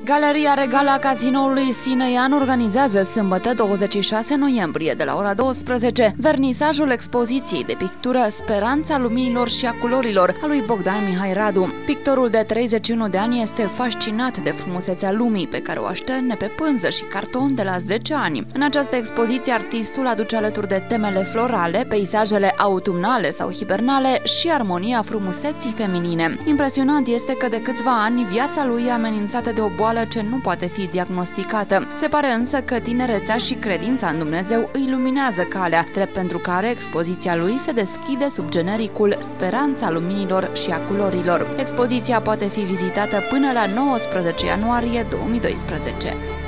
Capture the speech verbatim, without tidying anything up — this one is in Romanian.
Galeria Regală a Cazinoului Sineian organizează sâmbătă douăzeci și șase noiembrie de la ora douăsprezece vernisajul expoziției de pictură Speranța luminilor și a culorilor a lui Bogdan Mihai Radu. Pictorul de treizeci și unu de ani este fascinat de frumusețea lumii pe care o așterne pe pânză și carton de la zece ani. În această expoziție artistul aduce alături de temele florale, peisajele autumnale sau hibernale și armonia frumuseții feminine. Impresionant este că de câțiva ani viața lui e amenințată de o boală ce nu poate fi diagnosticată. Se pare însă că tinerețea și credința în Dumnezeu îi luminează calea, drept pentru care expoziția lui se deschide sub genericul Speranța luminilor și a culorilor. Expoziția poate fi vizitată până la nouăsprezece ianuarie două mii doisprezece.